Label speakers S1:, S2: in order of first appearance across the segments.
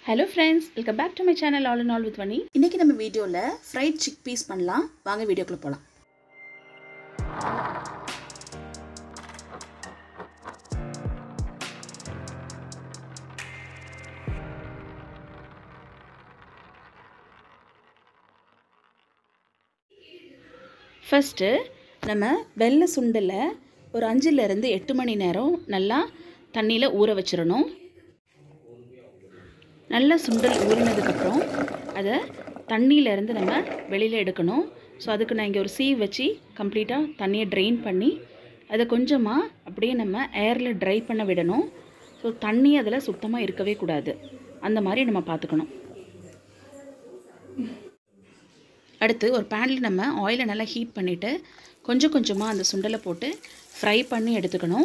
S1: Hello friends, welcome back to my channel All in All with Vani. இன்னைக்கு நம்ம வீடியோல fried chickpeas பண்ணலாம். வாங்க வீடியோக்குள்ள போலாம். First நம்ம வெள்ளை சுண்டலை ஒரு 5 ல இருந்து 8 மணி நேரம் நல்லா தண்ணியில ஊற வச்சிரணும். நல்ல சுண்டல் ஊறினதுக்கு அப்புறம் அதை தண்ணியில இருந்து நம்ம வெளியில எடுக்கணும். ஸோ அதுக்கு நான் இங்கே ஒரு சீவ் வச்சு கம்ப்ளீட்டாக தண்ணியை ட்ரெயின் பண்ணி அதை கொஞ்சமாக அப்படியே நம்ம ஏரில் ட்ரை பண்ண விடணும். ஸோ தண்ணி அதில் சுத்தமாக இருக்கவே கூடாது. அந்த மாதிரி நம்ம பார்த்துக்கணும். அடுத்து ஒரு பேனில் நம்ம ஆயிலை நல்லா ஹீட் பண்ணிவிட்டு கொஞ்சம் கொஞ்சமாக அந்த சுண்டலை போட்டு ஃப்ரை பண்ணி எடுத்துக்கணும்.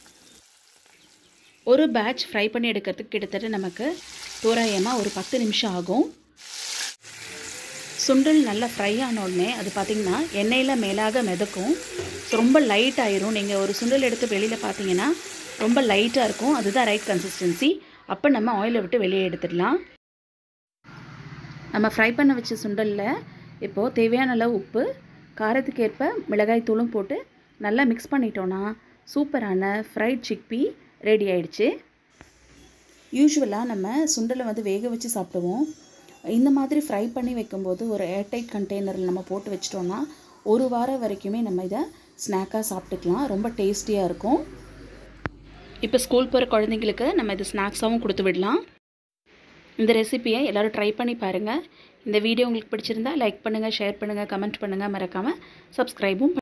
S1: ஒரு பேட்ச் ஃப்ரை பண்ணி எடுக்கிறதுக்கு கிட்டத்தட்ட நமக்கு தோராயமாக ஒரு 10 நிமிஷம் ஆகும். சுண்டல் நல்லா ஃப்ரை ஆனோடனே அது பார்த்திங்கன்னா எண்ணெயில் மேலாக மிதக்கும். ரொம்ப லைட் ஆயிரும். நீங்கள் ஒரு சுண்டல் எடுத்து வெளியில் பார்த்தீங்கன்னா ரொம்ப லைட்டாக இருக்கும். அதுதான் ரைட் கன்சிஸ்டன்சி. அப்போ நம்ம ஆயிலை விட்டு வெளியே எடுத்துடலாம். நம்ம ஃப்ரை பண்ண வச்ச சுண்டலில் இப்போது தேவையான அளவு உப்பு, காரத்துக்கு ஏற்ப மிளகாய் தூளும் போட்டு நல்லா மிக்ஸ் பண்ணிட்டோன்னா சூப்பரான ஃப்ரைட் சிக்பீ ரெடி ஆயிடுச்சு. யூஸ்வலாக நம்ம சுண்டலை வேக வச்சு சாப்பிடுவோம். இந்த மாதிரி ஃப்ரை பண்ணி வைக்கும்போது ஒரு ஏர்டைட் கண்டெய்னரில் நம்ம போட்டு வச்சிட்டோன்னா ஒரு வாரம் வரைக்குமே நம்ம இதை ஸ்நாக்காக சாப்பிட்டுக்கலாம். ரொம்ப டேஸ்டியாக இருக்கும். இப்போ ஸ்கூல் போகிற குழந்தைங்களுக்கு நம்ம இது ஸ்நாக்ஸாகவும் கொடுத்து விடலாம். இந்த ரெசிபியை எல்லோரும் ட்ரை பண்ணி பாருங்கள். இந்த வீடியோ உங்களுக்கு பிடிச்சிருந்தா லைக் பண்ணுங்கள், ஷேர் பண்ணுங்கள், கமெண்ட் பண்ணுங்கள். மறக்காமல் சப்ஸ்கிரைபும்